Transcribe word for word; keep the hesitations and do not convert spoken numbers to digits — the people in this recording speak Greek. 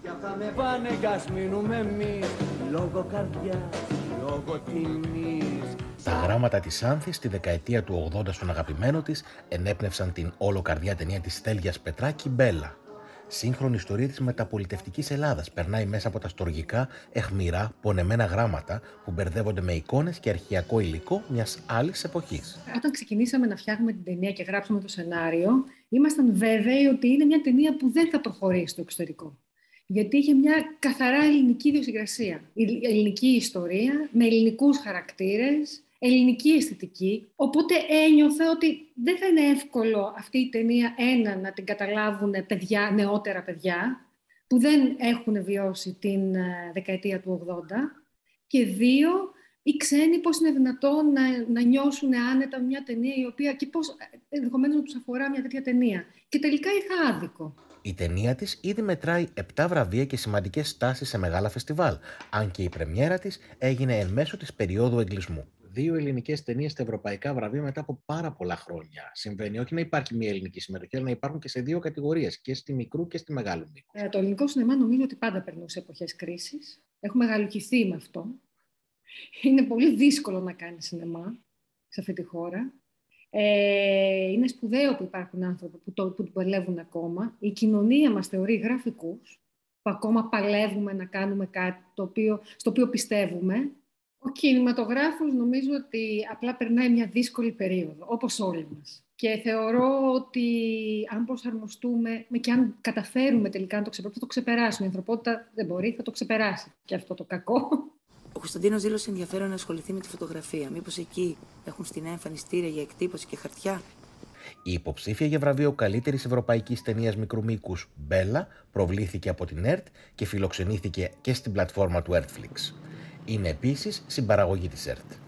Κι θα με πάνε κι ας μείνουμε εμείς, λόγω καρδιάς, λόγω τιμής. Τα γράμματα της Άνθης στη δεκαετία του ογδόντα στον αγαπημένο της ενέπνευσαν την όλο καρδιά ταινία της Στέλιας Πετράκη, Μπέλα. Σύγχρονη ιστορία της μεταπολιτευτικής Ελλάδας περνάει μέσα από τα στοργικά, αιχμηρά, πονεμένα γράμματα που μπερδεύονται με εικόνες και αρχαιακό υλικό μιας άλλης εποχής. Όταν ξεκινήσαμε να φτιάχνουμε την ταινία και γράψουμε το σενάριο, ήμασταν βέβαιοι ότι είναι μια ταινία που δεν θα προχωρήσει στο εξωτερικό. Γιατί είχε μια καθαρά ελληνική ιδιοσυγκρασία. Η ελληνική ιστορία, με ελληνικούς χαρακτήρες, ελληνική αισθητική. Οπότε ένιωθα ότι δεν θα είναι εύκολο αυτή η ταινία, ένα, να την καταλάβουν παιδιά, νεότερα παιδιά, που δεν έχουν βιώσει την δεκαετία του ογδόντα. Και δύο, οι ξένοι πώς είναι δυνατόν να, να νιώσουν άνετα μια ταινία η οποία και πώς ενδεχομένως να τους αφορά μια τέτοια ταινία. Και τελικά είχα άδικο. Η ταινία της ήδη μετράει επτά βραβεία και σημαντικές στάσεις σε μεγάλα φεστιβάλ, αν και η πρεμιέρα της έγινε εν μέσω της περίοδου εγκλισμού. Δύο ελληνικές ταινίες στα ευρωπαϊκά βραβεία μετά από πάρα πολλά χρόνια. Συμβαίνει όχι να υπάρχει μία ελληνική συμμετοχή, αλλά να υπάρχουν και σε δύο κατηγορίες, και στη μικρού και στη μεγάλου μήκου. Ε, το ελληνικό σινεμά νομίζω ότι πάντα περνούσε εποχές κρίσης. Έχουμε μεγαλοκυθεί με αυτό. Είναι πολύ δύσκολο να κάνει σινεμά σε αυτή τη χώρα. Ε, είναι σπουδαίο που υπάρχουν άνθρωποι που το, που το παλεύουν ακόμα. Η κοινωνία μας θεωρεί γραφικούς, που ακόμα παλεύουμε να κάνουμε κάτι το οποίο, στο οποίο πιστεύουμε. Ο κινηματογράφος νομίζω ότι απλά περνάει μια δύσκολη περίοδο, όπως όλοι μας. Και θεωρώ ότι αν προσαρμοστούμε και αν καταφέρουμε τελικά να το ξεπεράσουμε, θα το ξεπεράσουμε. Η ανθρωπότητα δεν μπορεί, θα το ξεπεράσει. Και αυτό το κακό. Ο Κωνσταντίνος δήλωσε ενδιαφέρον να ασχοληθεί με τη φωτογραφία. Μήπως εκεί έχουν στην εμφανιστήρια για εκτύπωση και χαρτιά. Η υποψήφια για βραβείο καλύτερης ευρωπαϊκής ταινίας μικρού μήκους, Μπέλα, προβλήθηκε από την ΕΡΤ και φιλοξενήθηκε και στην πλατφόρμα του Netflix. Είναι επίσης συμπαραγωγή της ΕΡΤ.